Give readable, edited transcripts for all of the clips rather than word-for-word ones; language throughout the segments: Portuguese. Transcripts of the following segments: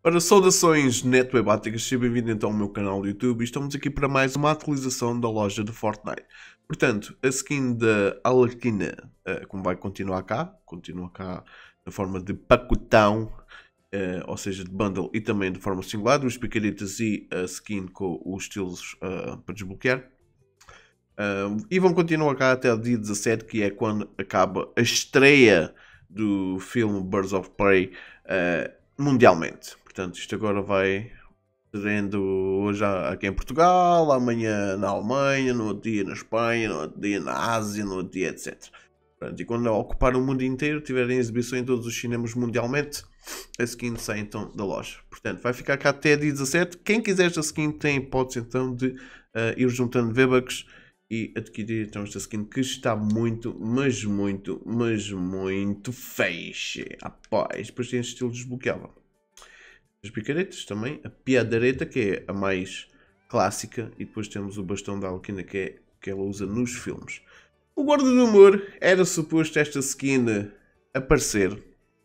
Ora, saudações netwebáticas, seja bem-vindo então ao meu canal do YouTube e estamos aqui para mais uma atualização da loja de Fortnite. Portanto, a skin da Arlequina, como vai continua cá na forma de pacotão, ou seja, de bundle e também de forma singular, os picaretas e a skin com os estilos para desbloquear. E vão continuar cá até o dia 17, que é quando acaba a estreia do filme Birds of Prey mundialmente. Portanto, isto agora vai sendo hoje aqui em Portugal, amanhã na Alemanha, no outro dia na Espanha, no outro dia na Ásia, no outro dia, etc. Portanto, e quando ocupar o mundo inteiro, tiverem exibição em todos os cinemas mundialmente, a skin sai então da loja. Portanto, vai ficar cá até dia 17. Quem quiser esta skin tem hipótese então de ir juntando V-Bucks e adquirir então esta skin que está muito, mas muito feixe. Rapaz, depois tem este estilo desbloqueável. As picaretas também, a piadareta, que é a mais clássica, e depois temos o bastão da Arlequina, que é o que ela usa nos filmes. O guarda do amor era suposto esta skin aparecer,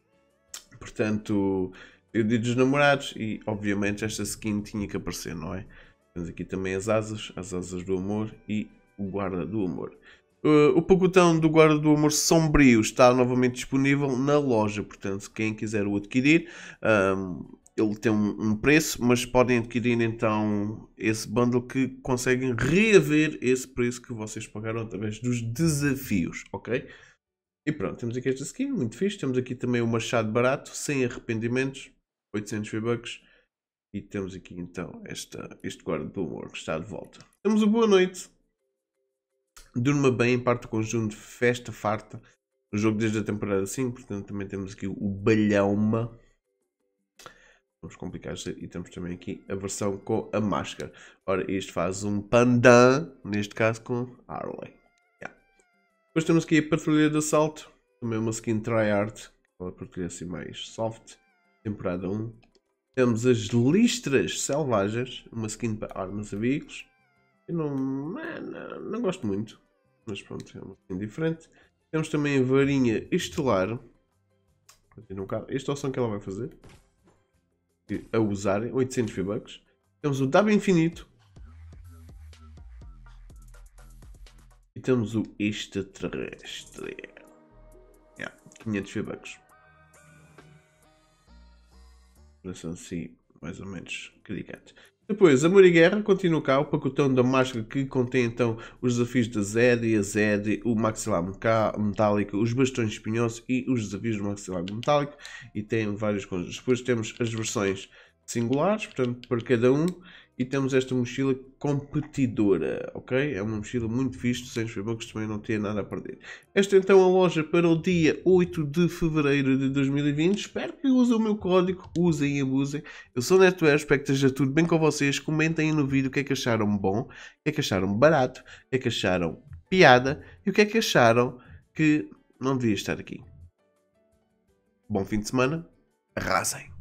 portanto, eu dia dos namorados, e obviamente esta skin tinha que aparecer, não é? Temos aqui também as asas do amor e o guarda do amor. O pacotão do guarda do amor sombrio está novamente disponível na loja, portanto, quem quiser o adquirir, ele tem um preço, mas podem adquirir então esse bundle que conseguem reaver esse preço que vocês pagaram através dos desafios, ok? E pronto, temos aqui esta skin, muito fixe. Temos aqui também o machado barato, sem arrependimentos, 800 V-Bucks. E temos aqui então este guarda do amor que está de volta. Temos o boa noite. Durma bem, parte do conjunto Festa Farta. O jogo desde a temporada 5, portanto também temos aqui o Balhauma. Vamos complicar isto e temos também aqui a versão com a máscara. Ora, isto faz um pandan, neste caso com Harley. Yeah. Depois temos aqui a patrulha de assalto, também uma skin tryhard, uma patrulha assim mais soft, temporada 1. Temos as listras selvagens, uma skin para armas a veículos. Eu não gosto muito, mas pronto, é uma skin diferente. Temos também a varinha estelar. Esta é a opção que ela vai fazer. A usar 800 V-Bucks. Temos o Dabo Infinito. E temos o Extraterrestre. 500 V-Bucks. Parece assim, mais ou menos criticante. Depois, Amor e Guerra continua cá, o pacotão da máscara que contém então os desafios da Zed, a Zed, o maxilar metálico, os bastões espinhosos e os desafios do maxilar metálico, e tem vários conjuntos. Depois temos as versões singulares, portanto, para cada um, e temos esta mochila competidora, ok? É uma mochila muito fixe, 200 V-Bucks, também não tem nada a perder. Esta é então a loja para o dia 8 de Fevereiro de 2020. Espero que usem o meu código, usem e abusem. Eu sou o NetWare, espero que esteja tudo bem com vocês. Comentem aí no vídeo o que é que acharam bom, o que é que acharam barato, o que é que acharam piada e o que é que acharam que não devia estar aqui. Bom fim de semana, arrasem!